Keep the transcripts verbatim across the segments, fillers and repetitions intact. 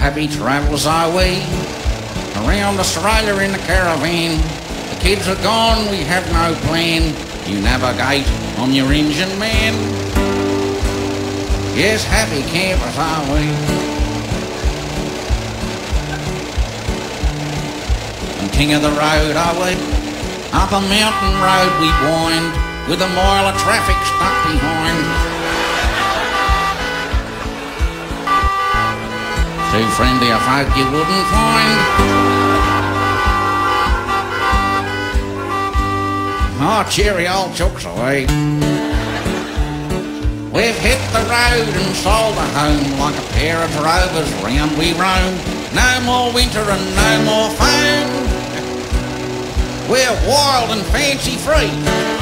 happy travellers are we, around Australia in the caravan. The kids are gone, we have no plan. You navigate, I'm your engine man. Yes, happy campers are we. And king of the road are we. Up a mountain road we wind, with a mile of traffic stuck behind. Too friendly a folk you wouldn't find. Oh, cheery old chooks away. We've hit the road and sold a home, like a pair of drovers round we roam. No more winter and no more foam. We're wild and fancy free.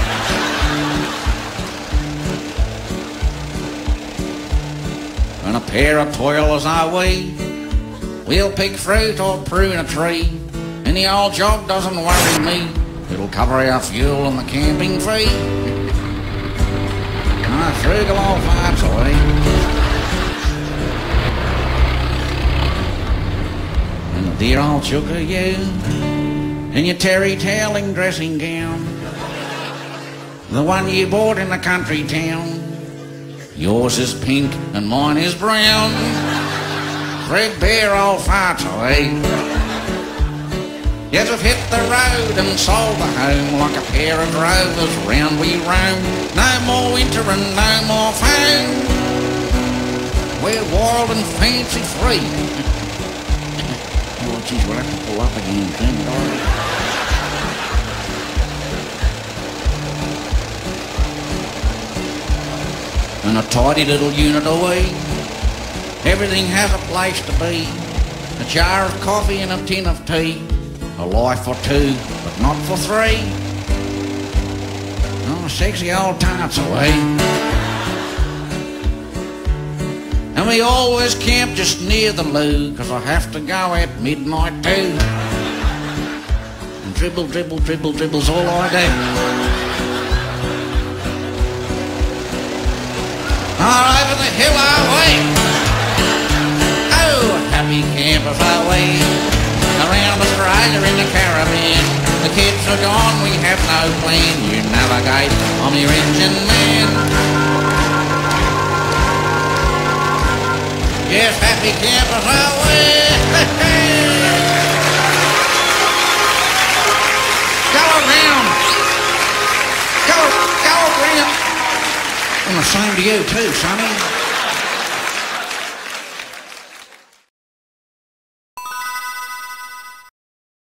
And a pair of toilers are we. We'll pick fruit or prune a tree. Any old job doesn't worry me. It'll cover our fuel and the camping fee. Ah, frugal old farts away. And the dear old chook of you, in your terry toweling dressing gown, the one you bought in the country town. Yours is pink and mine is brown. Threadbare old farts away. Yes, we've hit the road and sold the home, like a pair of drovers round we roam. No more winter and no more foam. We're wild and fancy free. Oh, geez, we'll have to pull up again soon, darling. And a tidy little unit away. Everything has a place to be. A jar of coffee and a tin of tea. A life for two, but not for three. Oh, sexy old tarts away. And we always camp just near the loo, 'cause I have to go at midnight too. And dribble, dribble, dribble, dribble's all I do. All over the hill our way. Oh, happy campers our way. Around Australia in the caravan. The kids are gone, we have no plan. You navigate, I'm your engine man. Yes, happy campers our way. Go around. Go, go around. And the same to you too, sonny.